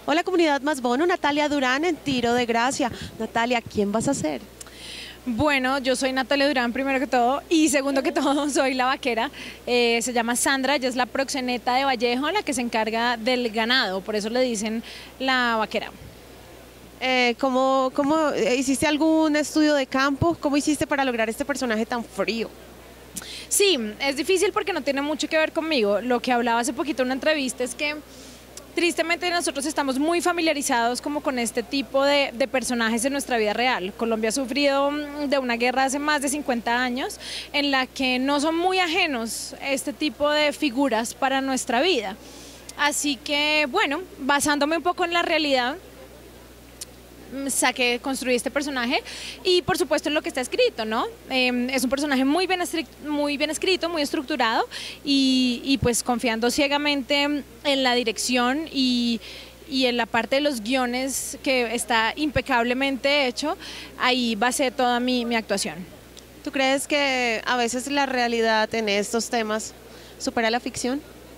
Hola comunidad Más Bono, Natalia Durán en Tiro de Gracia. Natalia, ¿quién vas a ser? Bueno, yo soy Natalia Durán primero que todo y segundo que todo soy la vaquera. Se llama Sandra, ella es la proxeneta de Vallejo, la que se encarga del ganado, por eso le dicen la vaquera. ¿Cómo hiciste algún estudio de campo? ¿Cómo hiciste para lograr este personaje tan frío? Sí, es difícil porque no tiene mucho que ver conmigo. Lo que hablaba hace poquito en una entrevista es que tristemente nosotros estamos muy familiarizados como con este tipo de personajes en nuestra vida real. Colombia ha sufrido de una guerra hace más de 50 años en la que no son muy ajenos este tipo de figuras para nuestra vida. Así que bueno, basándome un poco en la realidad, construí este personaje y por supuesto en lo que está escrito, ¿no? Es un personaje muy bien escrito, muy estructurado y pues confiando ciegamente en la dirección y en la parte de los guiones que está impecablemente hecho, ahí va a ser toda mi actuación. ¿Tú crees que a veces la realidad en estos temas supera la ficción?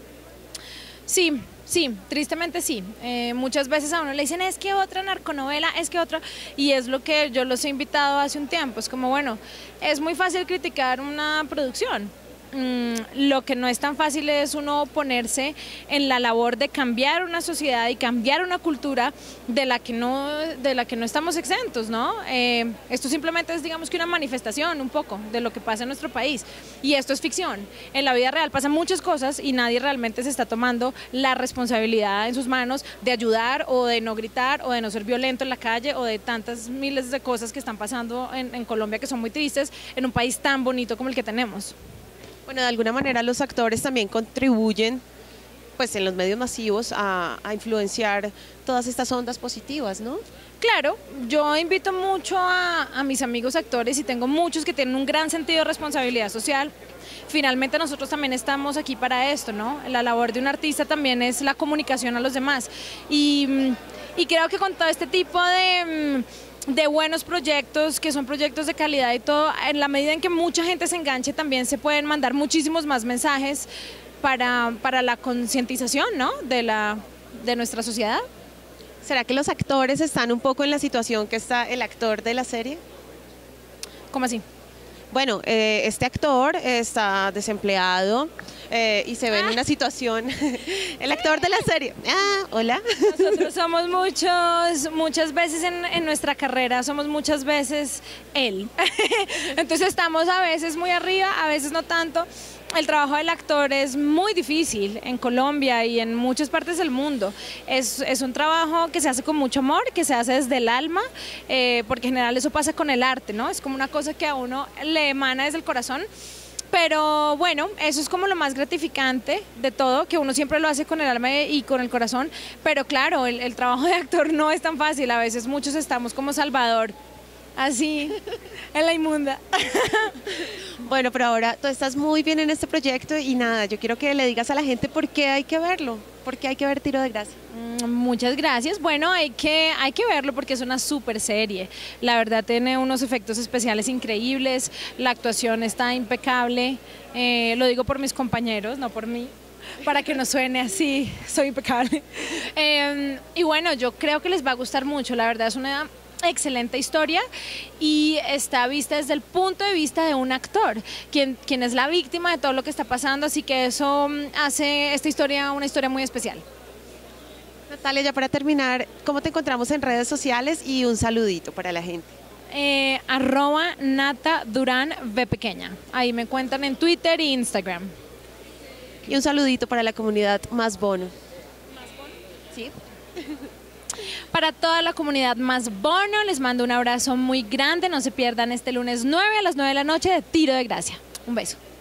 Sí. Sí, tristemente sí. Muchas veces a uno le dicen, es que otra narconovela, es que otra, y es lo que yo los he invitado hace un tiempo, es como, bueno, es muy fácil criticar una producción. Lo que no es tan fácil es uno ponerse en la labor de cambiar una sociedad y cambiar una cultura de la que no estamos exentos, ¿no? Esto simplemente es, digamos, que una manifestación un poco de lo que pasa en nuestro país, y esto es ficción. En la vida real pasan muchas cosas y nadie realmente se está tomando la responsabilidad en sus manos de ayudar o de no gritar o de no ser violento en la calle o de tantas miles de cosas que están pasando en Colombia, que son muy tristes en un país tan bonito como el que tenemos. Bueno, de alguna manera los actores también contribuyen pues en los medios masivos a influenciar todas estas ondas positivas, ¿no? Claro, yo invito mucho a mis amigos actores y tengo muchos que tienen un gran sentido de responsabilidad social. Finalmente nosotros también estamos aquí para esto, ¿no? La labor de un artista también es la comunicación a los demás y creo que con todo este tipo de buenos proyectos, que son proyectos de calidad y todo, en la medida en que mucha gente se enganche también se pueden mandar muchísimos más mensajes para la concientización, ¿no? de nuestra sociedad. ¿Será que los actores están un poco en la situación que está el actor de la serie? ¿Cómo así? Bueno, este actor está desempleado y se ve en una situación, el actor de la serie, hola. Nosotros somos muchas veces en nuestra carrera, somos muchas veces él. Entonces estamos a veces muy arriba, a veces no tanto. El trabajo del actor es muy difícil en Colombia y en muchas partes del mundo. Es un trabajo que se hace con mucho amor, que se hace desde el alma, porque en general eso pasa con el arte, ¿no? Es como una cosa que a uno le emana desde el corazón. Pero bueno, eso es como lo más gratificante de todo, que uno siempre lo hace con el alma y con el corazón. Pero claro, el trabajo de actor no es tan fácil. A veces muchos estamos como Salvador, así, en la inmunda. Bueno, pero ahora tú estás muy bien en este proyecto y nada, yo quiero que le digas a la gente por qué hay que verlo, por qué hay que ver Tiro de Gracia. Muchas gracias. Bueno, hay que verlo porque es una súper serie. La verdad tiene unos efectos especiales increíbles, la actuación está impecable, lo digo por mis compañeros, no por mí, para que no suene así, soy impecable. Y bueno, yo creo que les va a gustar mucho, la verdad es una excelente historia y está vista desde el punto de vista de un actor, quien es la víctima de todo lo que está pasando, así que eso hace esta historia una historia muy especial. Natalia, ya para terminar, ¿cómo te encontramos en redes sociales y un saludito para la gente? @Nata Durán V pequeña, ahí me cuentan en Twitter e Instagram. Y un saludito para la comunidad Más Bono. ¿Más Bono? Sí. Para toda la comunidad Más Bono, les mando un abrazo muy grande. No se pierdan este lunes 9 a las 9 de la noche de Tiro de Gracia. Un beso.